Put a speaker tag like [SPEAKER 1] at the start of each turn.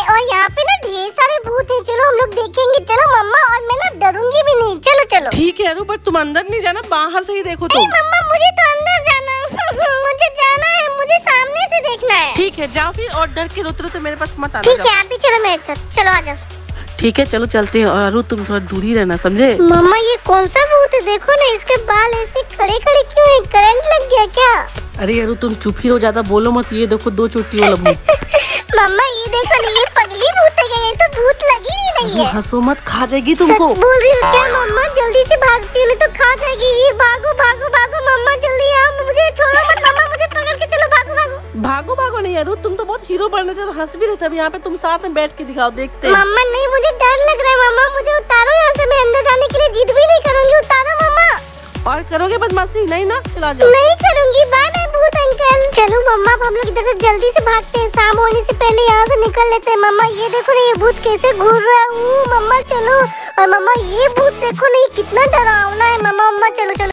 [SPEAKER 1] और यहाँ पे ना ढेर सारे भूत हैं। चलो हम लोग देखेंगे। चलो मम्मा, और मैं ना डरूंगी भी नहीं। चलो चलो।
[SPEAKER 2] ठीक है अरु, पर तुम अंदर नहीं जाना, बाहर से ही देखो तुम।
[SPEAKER 1] मम्मा मुझे तो अंदर जाना मुझे जाना है, मुझे सामने से देखना है।
[SPEAKER 2] ठीक है जाओ फिर, और डर के रोते रोते मेरे पास मत आना।
[SPEAKER 1] ठीक है आप भी चलो मेरे साथ। चलो आ जाओ।
[SPEAKER 2] ठीक है चलो चलते हैं। अरु तुम थोड़ा दूर ही रहना, समझे?
[SPEAKER 1] मम्मा ये कौन सा भूत है? देखो ना इसके बाल ऐसे खड़े खड़े क्यों है? करंट लग गया क्या?
[SPEAKER 2] अरे अरु तुम चुप ही रहो, ज्यादा बोलो मत। ये देखो 2 चोटी वाला भूत।
[SPEAKER 1] मम्मा ये देखो ना, ये पगली भूत है क्या? ये तो भूत लग ही नहीं रही है।
[SPEAKER 2] हंसो मत, खा जाएगी तुमको।
[SPEAKER 1] सच बोल रही हो क्या मम्मा? जल्दी से भागती हूँ, नहीं तो खा जाएगी। ये भागो भागो भागो मम्मा, जल्दी आओ, मुझे छोड़ो मत मम्मा, मुझे पकड़ के चलो। भागो भागो।
[SPEAKER 2] भागो भागो नहीं अरु, तुम तो बहुत हीरो बनने थे, हंस भी रहे थे। अब यहाँ पे तुम साथ में बैठ के दिखाओ, देखते हैं।
[SPEAKER 1] मम्मा नहीं, मुझे डर लग रहा है मम्मा, मुझे उतारो यहाँ से। मैं अंदर जाने के लिए जिद भी नहीं करूँगी। उतारो मम्मा।
[SPEAKER 2] और करोगे बदमाशी? नहीं ना, चला जाओ।
[SPEAKER 1] नहीं करूँगी। बाय बाय भूत अंकल। चलो मम्मा अब हम लोग इधर से जल्दी से भागते हैं। शाम होने से पहले यहाँ से निकल लेते हैं। मम्मा ये देखो ना, ये भूत कैसे घूर रहा है। मम्मा चलो। और मम्मा ये भूत देखो ना, ये कितना डरावना है। मम्मा चलो चलो।